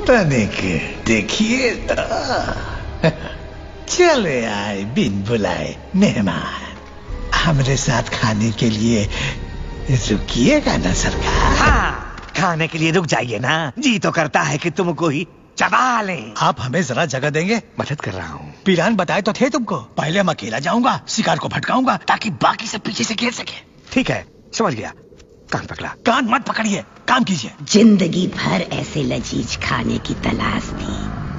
तनिक देखिए चले आए बिन बुलाए मेहमान। हमारे साथ खाने के लिए रुकिएगा ना सरकार? हाँ, खाने के लिए रुक जाइए ना। जी तो करता है कि तुमको ही चबा लें। आप हमें जरा जगह देंगे? मदद कर रहा हूँ। प्लान बताए तो थे तुमको। पहले मैं अकेला जाऊंगा, शिकार को भटकाऊंगा ताकि बाकी सब पीछे से घेर सके। ठीक है, समझ गया। कान पकड़ा। कान मत पकड़िए, काम कीजिए। जिंदगी भर ऐसे लजीज खाने की तलाश थी।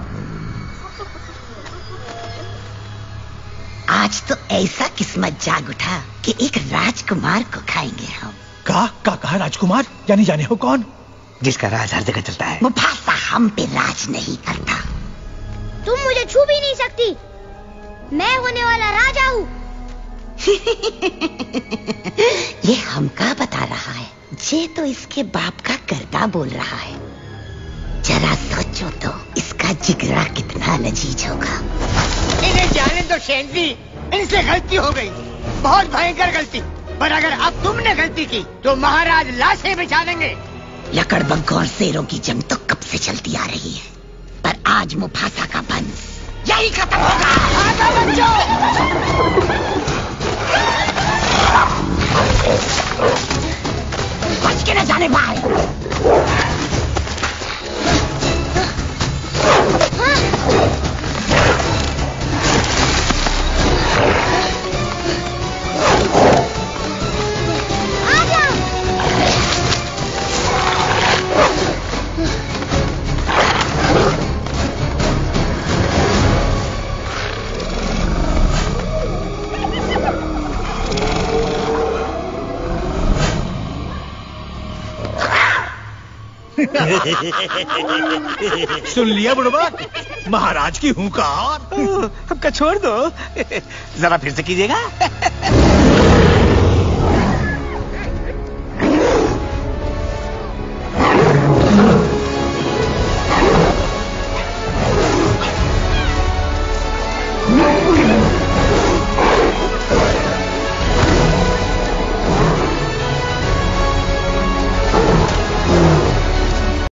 आज तो ऐसा किस्मत जाग उठा कि एक राजकुमार को खाएंगे हम। कहा राजकुमार? यानी जाने हो कौन? जिसका राज हर जगह चलता है। मुफासा हम पे राज नहीं करता। तुम मुझे छू भी नहीं सकती। मैं होने वाला राजा हूँ। ये हमका बता रहा है। जे तो इसके बाप का करदा बोल रहा है। जरा सोचो तो इसका जिगरा कितना लजीज होगा। इन्हें जाने दो शेंजी, इनसे गलती हो गई, बहुत भयंकर गलती। पर अगर अब तुमने गलती की तो महाराज लाशें बिछा देंगे। लकड़बग्घों और शेरों की जंग तो कब से चलती आ रही है, पर आज मुफासा का वंश यही खत्म होगा। बच के न जाने पाए। सुन लिया बुड़बक, महाराज की हुंकार। हमका छोड़ दो। जरा फिर से कीजिएगा।